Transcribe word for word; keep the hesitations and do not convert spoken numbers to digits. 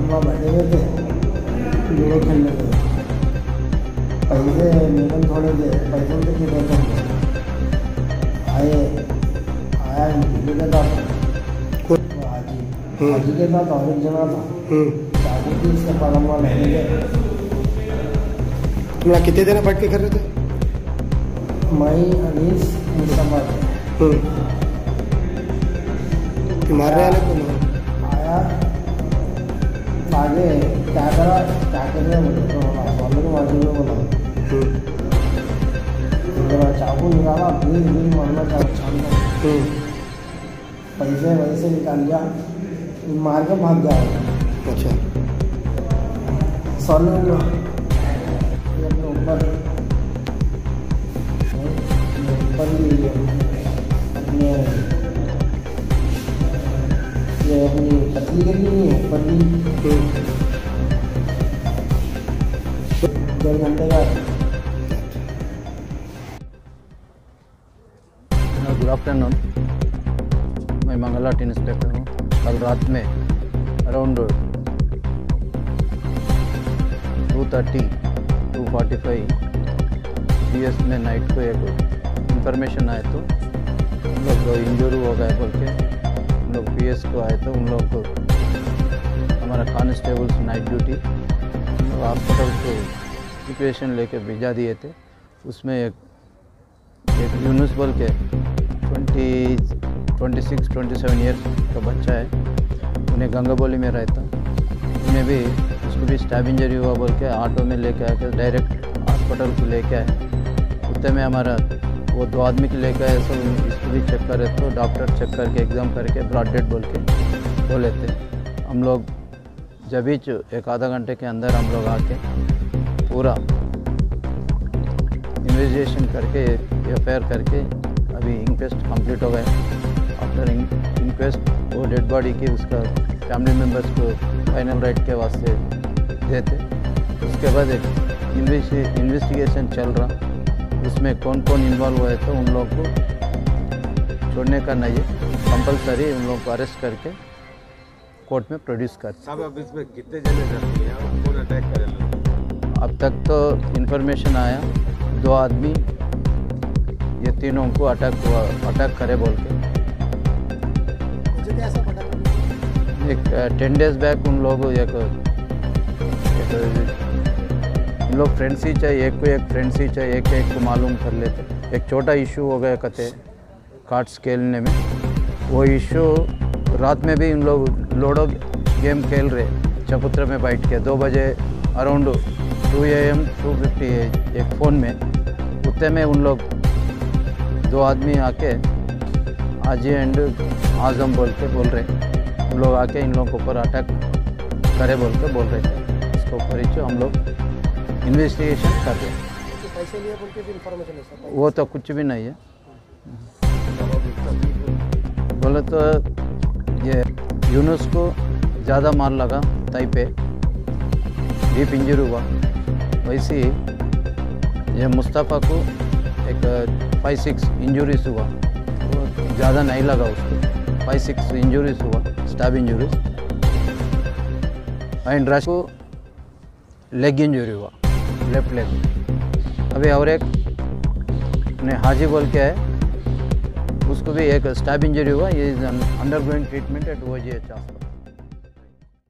वहाँ बैठे हुए थे, लूडो खेलने थे। पैसे मेरे थोड़े थे, पैसों से फिर बैठे आए आया के साथ हाजी हाजी के साथ और एक जना था। चाकू थी इसका पड़मा लेने गए। तुम कितने देर बैठ के कर रहे थे? मई अनीस मुस्तफा मार रहे हैं आया आगे क्या करा क्या कर रहे बोले तो बोला को मार में बोला चाकू निकाला भीड़ भीड़ मारना चाहता पैसे वैसे निकाल लिया मार के भाग गया। अच्छा सॉल्व हुआ अपने ऊपर ऊपर ही अपने ये अपनी पतली गली नहीं है ऊपर ही डेढ़ घंटे का। गुड आफ्टरनून, मैं मंगलाट इंस्पेक्टर हूँ। कल रात में around two thirty to forty five P S में नाइट को एक इंफॉर्मेशन आए तो उन लोग इंजरी हो गए बोल के उन लोग पी एस को आए तो उन लोग को हमारा कांस्टेबल्स नाइट ड्यूटी उन लोग हॉस्पिटल को सिचुएशन लेके भिजा दिए थे। उसमें एक एक यूनुस बोल के twenty twenty six twenty seven years का बच्चा है, उन्हें गंगाबोली में रहता, उन्हें भी उसको भी स्टैब इंजरी हुआ बोल के ऑटो में लेके आके डायरेक्ट हॉस्पिटल को लेके आए। उतने में हमारा वो दो आदमी को लेके आए, सब इसको भी चेक करे तो डॉक्टर चेक करके एग्ज़ाम करके ब्लड डेड बोल के बोले थे। हम लोग जब ही एक आधा घंटे के अंदर हम लोग आके पूरा इन्वेस्टिगेशन करके एफ आई आर करके अभी इंक्वेस्ट कंप्लीट हो गया। आफ्टर इंक्वेस्ट वो डेड बॉडी की उसका फैमिली मेम्बर्स को फाइनल राइट के वास्ते देते। उसके बाद एक इन्वेस्टिगेशन चल रहा, उसमें कौन कौन इन्वॉल्व हुए तो उन लोग को छोड़ने का नहीं है, कंपलसरी उन लोग को अरेस्ट करके कोर्ट में प्रोड्यूस करते। अब इसमें कितने जने जख्मी हैं और कौन अटैक करेगा? अब तक तो इन्फॉर्मेशन आया दो आदमी ये तीनों को अटैक हुआ अटैक करे बोल के। एक टेन डेज बैक उन लोग एक, एक उन लोग फ्रेंड्स ही चाहिए, एक को एक फ्रेंड्स ही चाहिए, एक एक को मालूम कर लेते। एक छोटा इशू हो गया कहते कार्ड्स खेलने में, वो इशू रात में भी उन लोग लूडो गेम खेल रहे चबूतरे में बैठ के दो बजे around two A M two fifty एक फ़ोन में। उतने में उन लोग दो आदमी आके आजी एंड आजम बोल के बोल रहे, उन लोग आके इन लोगों के ऊपर अटैक करे बोल के बोल रहे थे। इसके ऊपर ही हम लोग इन्वेस्टिगेशन कर रहे हैं। पैसे लिए बोल के भी इंफॉर्मेशन है? वो तो कुछ भी नहीं है। बोले तो ये यूनुस को ज़्यादा मार लगा ताई पे, डीप इंजरी हुआ। वैसे ही ये मुस्तफ़ा को एक फाइव सिक्स इंजरीज हुआ, वो ज़्यादा नहीं लगा उसको, फाइव सिक्स इंजरीज हुआ स्टैब इंजरीज। एंड रश को लेग इंजरी हुआ लेफ्ट लेग। अभी और एक ने हाजी बोल के है, उसको भी एक स्टैब इंजरी हुआ। ये is undergoing treatment at O G H hospital.